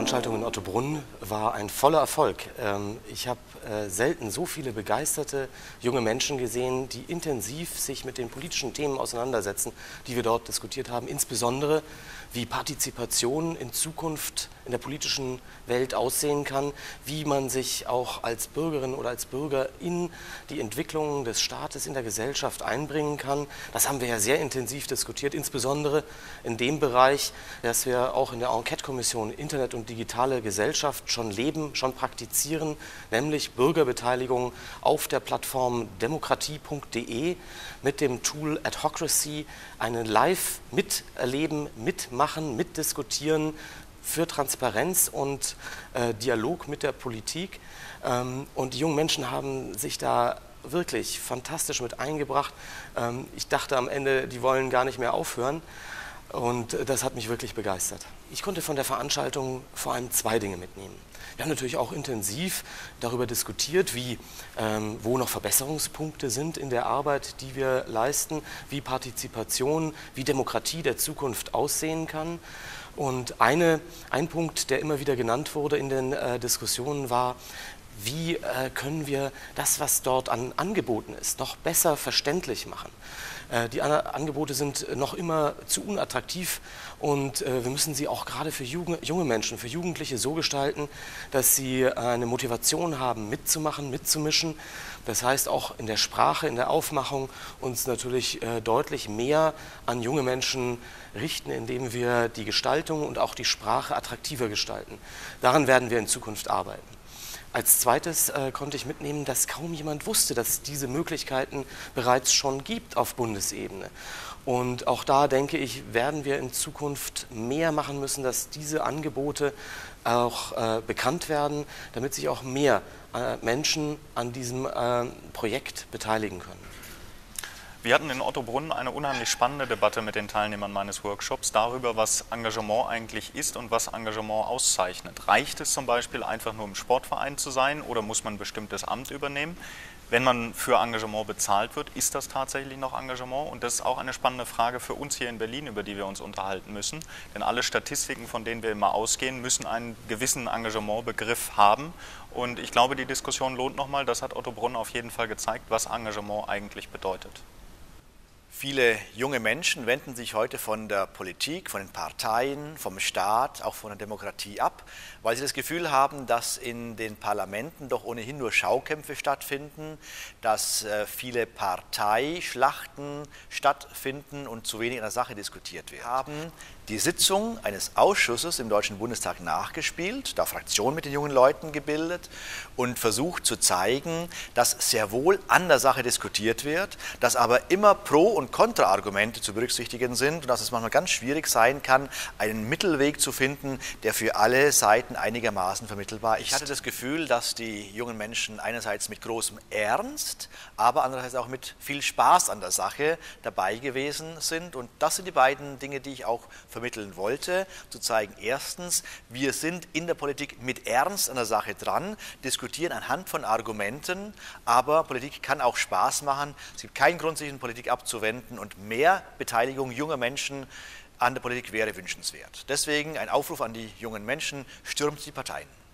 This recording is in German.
Veranstaltung in Ottobrunn war ein voller Erfolg. Ich habe selten so viele begeisterte junge Menschen gesehen, die intensiv sich mit den politischen Themen auseinandersetzen, die wir dort diskutiert haben, insbesondere wie Partizipation in Zukunft in der politischen Welt aussehen kann, wie man sich auch als Bürgerin oder als Bürger in die Entwicklung des Staates, in der Gesellschaft einbringen kann. Das haben wir ja sehr intensiv diskutiert, insbesondere in dem Bereich, dass wir auch in der Enquete-Kommission Internet und digitale Gesellschaft schon leben, schon praktizieren, nämlich Bürgerbeteiligung auf der Plattform demokratie.de mit dem Tool Adhocracy, eine Live-Miterleben, Mitmachen, Mitdiskutieren für Transparenz und Dialog mit der Politik. Und die jungen Menschen haben sich da wirklich fantastisch mit eingebracht. Ich dachte am Ende, die wollen gar nicht mehr aufhören. Und das hat mich wirklich begeistert. Ich konnte von der Veranstaltung vor allem zwei Dinge mitnehmen. Wir haben natürlich auch intensiv darüber diskutiert, wo noch Verbesserungspunkte sind in der Arbeit, die wir leisten, wie Partizipation, wie Demokratie der Zukunft aussehen kann. Und ein Punkt, der immer wieder genannt wurde in den Diskussionen, war, wie können wir das, was dort an Angeboten ist, noch besser verständlich machen. Die Angebote sind noch immer zu unattraktiv und wir müssen sie auch gerade für junge Menschen, für Jugendliche so gestalten, dass sie eine Motivation haben, mitzumachen, mitzumischen. Das heißt auch in der Sprache, in der Aufmachung uns natürlich deutlich mehr an junge Menschen richten, indem wir die Gestaltung und auch die Sprache attraktiver gestalten. Daran werden wir in Zukunft arbeiten. Als zweites konnte ich mitnehmen, dass kaum jemand wusste, dass es diese Möglichkeiten bereits schon gibt auf Bundesebene. Und auch da, denke ich, werden wir in Zukunft mehr machen müssen, dass diese Angebote auch bekannt werden, damit sich auch mehr Menschen an diesem Projekt beteiligen können. Wir hatten in Ottobrunn eine unheimlich spannende Debatte mit den Teilnehmern meines Workshops darüber, was Engagement eigentlich ist und was Engagement auszeichnet. Reicht es zum Beispiel einfach nur im Sportverein zu sein oder muss man ein bestimmtes Amt übernehmen? Wenn man für Engagement bezahlt wird, ist das tatsächlich noch Engagement? Und das ist auch eine spannende Frage für uns hier in Berlin, über die wir uns unterhalten müssen. Denn alle Statistiken, von denen wir immer ausgehen, müssen einen gewissen Engagementbegriff haben. Und ich glaube, die Diskussion lohnt nochmal. Das hat Ottobrunn auf jeden Fall gezeigt, was Engagement eigentlich bedeutet. Viele junge Menschen wenden sich heute von der Politik, von den Parteien, vom Staat, auch von der Demokratie ab, weil sie das Gefühl haben, dass in den Parlamenten doch ohnehin nur Schaukämpfe stattfinden, dass viele Parteischlachten stattfinden und zu wenig in der Sache diskutiert wird. Wir haben die Sitzung eines Ausschusses im Deutschen Bundestag nachgespielt, da Fraktionen mit den jungen Leuten gebildet und versucht zu zeigen, dass sehr wohl an der Sache diskutiert wird, dass aber immer Pro- und Kontraargumente zu berücksichtigen sind und dass es manchmal ganz schwierig sein kann, einen Mittelweg zu finden, der für alle Seiten einigermaßen vermittelbar ist. Ich hatte das Gefühl, dass die jungen Menschen einerseits mit großem Ernst, aber andererseits auch mit viel Spaß an der Sache dabei gewesen sind und das sind die beiden Dinge, die ich auch vermitteln wollte, zu zeigen, erstens, wir sind in der Politik mit Ernst an der Sache dran, diskutieren anhand von Argumenten, aber Politik kann auch Spaß machen, es gibt keinen Grund, sich in Politik abzuwenden und mehr Beteiligung junger Menschen an der Politik wäre wünschenswert. Deswegen ein Aufruf an die jungen Menschen, stürmt die Parteien.